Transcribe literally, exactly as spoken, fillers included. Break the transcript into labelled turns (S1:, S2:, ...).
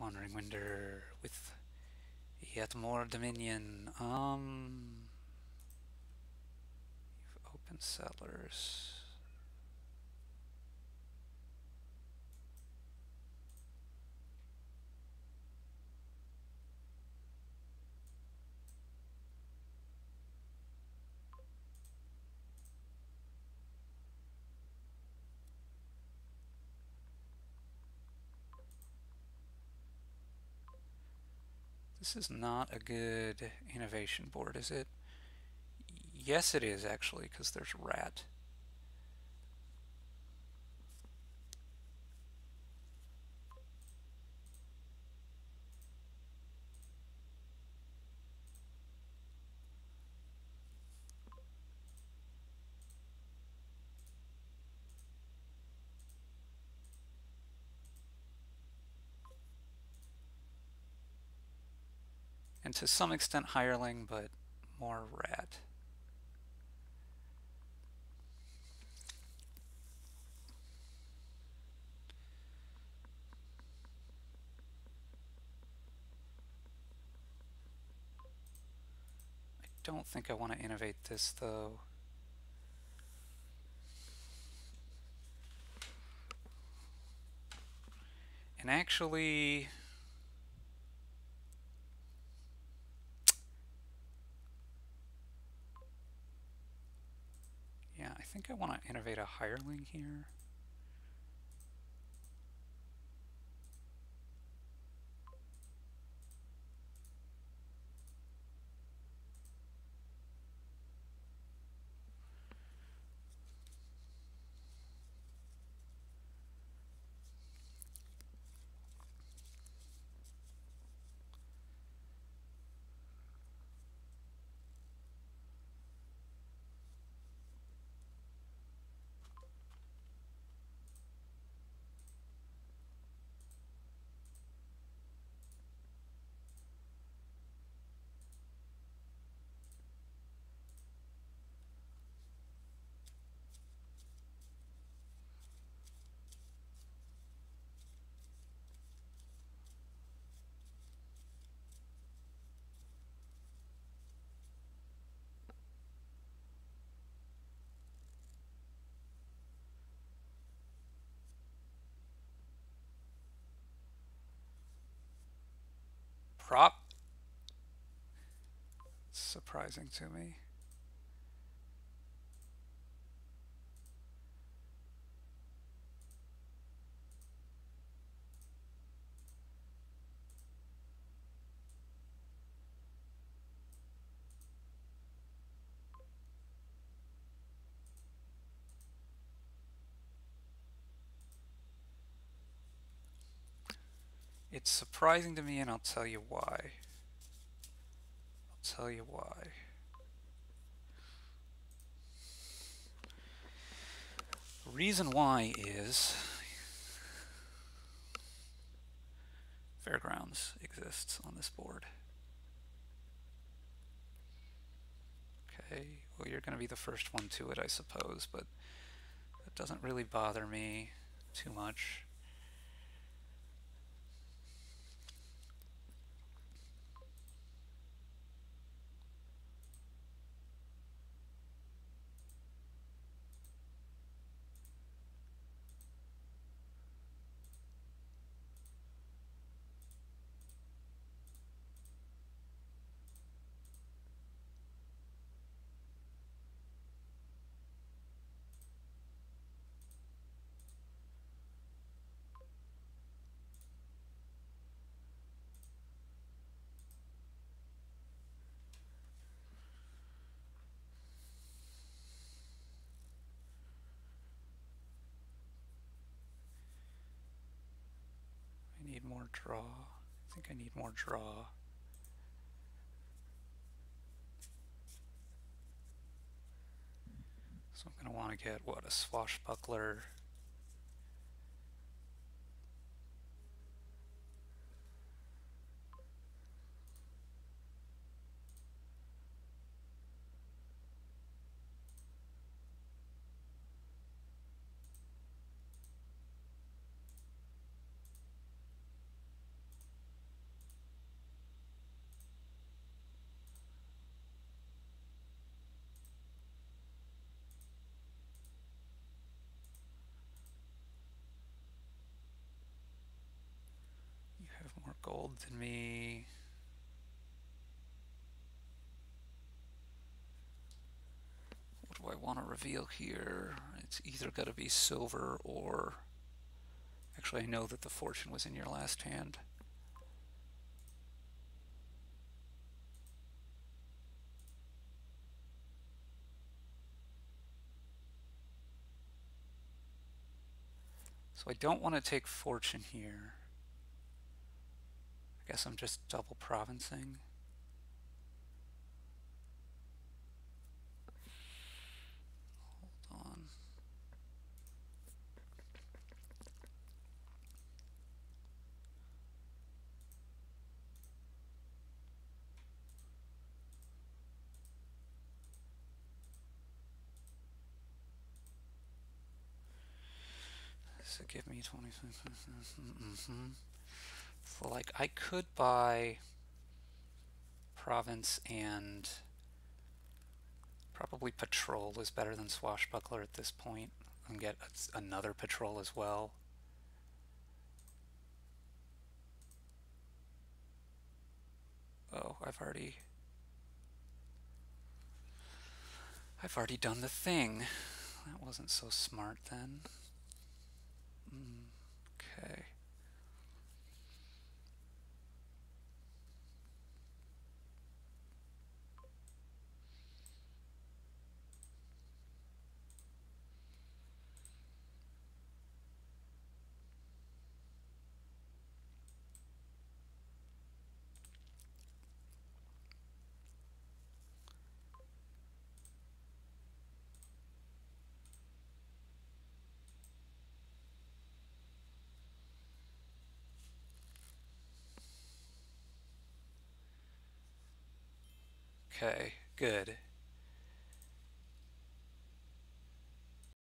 S1: Wandering Winder with yet more Dominion. Um, you've opened Settlers. This is not a good innovation board, is it? Yes, it is actually, because there's rat. And to some extent hireling, but more rat. I don't think I want to innovate this though. And actually, yeah, I think I want to innovate a hireling here. Prop. Surprising to me. It's surprising to me, and I'll tell you why. I'll tell you why. The reason why is Fairgrounds exists on this board. Okay, well, you're going to be the first one to it, I suppose, but that doesn't really bother me too much. I need more draw. I think I need more draw. So I'm going to want to get, what, a Swashbuckler. gold than me. What do I want to reveal here? It's either got to be silver or... Actually, I know that the fortune was in your last hand. So I don't want to take fortune here. I guess I'm just double provincing. Hold on. So give me twenty-five. Mm-hmm. So like I could buy province and probably patrol is better than swashbuckler at this point, and get another patrol as well. Oh, I've already I've already done the thing. That wasn't so smart then. Mm, okay. Okay, good.